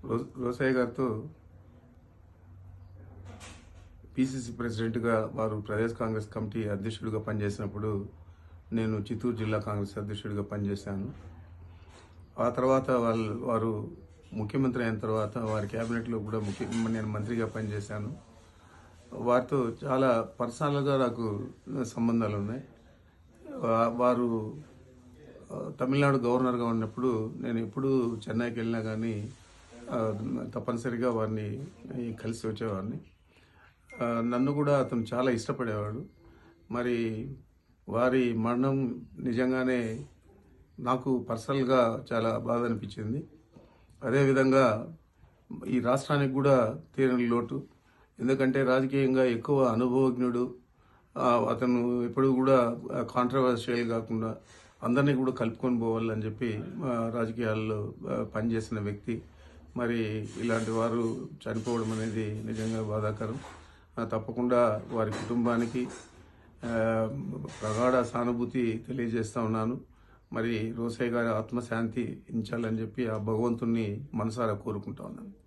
రోసయ్య గారితో పిసిసి ప్రెసిడెంట్గా వారు ప్రదేశ్ కాంగ్రెస్ కమిటీ అధ్యక్షుడిగా పనిచేసినప్పుడు నేను చిత్తూరు జిల్లా కాంగ్రెస్ అధ్యక్షుడిగా పనిచేశాను. ఆ తర్వాత వారు ముఖ్యమంత్రి అయిన తర్వాత వారి క్యాబినెట్లో కూడా నేను మంత్రిగా పనిచేశాను. వారితో చాలా పర్సనల్గా నాకు సంబంధాలు ఉన్నాయి. వారు తమిళనాడు గవర్నర్గా ఉన్నప్పుడు నేను ఎప్పుడు చెన్నైకి వెళ్ళినా కానీ తప్పనిసరిగా వారిని కలిసి వచ్చేవాడిని. నన్ను కూడా అతను చాలా ఇష్టపడేవాడు. మరి వారి మరణం నిజంగానే నాకు పర్సనల్గా చాలా బాధ అనిపించింది. అదేవిధంగా ఈ రాష్ట్రానికి కూడా తీరని లోటు. ఎందుకంటే రాజకీయంగా ఎక్కువ అనుభవజ్ఞుడు. అతను ఎప్పుడు కూడా కాంట్రవర్షియల్ కాకుండా అందరినీ కూడా కలుపుకొని పోవాలని చెప్పి రాజకీయాల్లో పనిచేసిన వ్యక్తి. మరి ఇలాంటి వారు చనిపోవడం అనేది నిజంగా బాధాకరం. తప్పకుండా వారి కుటుంబానికి ప్రగాఢ సానుభూతి తెలియజేస్తా ఉన్నాను. మరి రోసయ్య గారి ఆత్మశాంతి ఇంచాలని చెప్పి ఆ భగవంతుణ్ణి మనసారా కోరుకుంటా ఉన్నాను.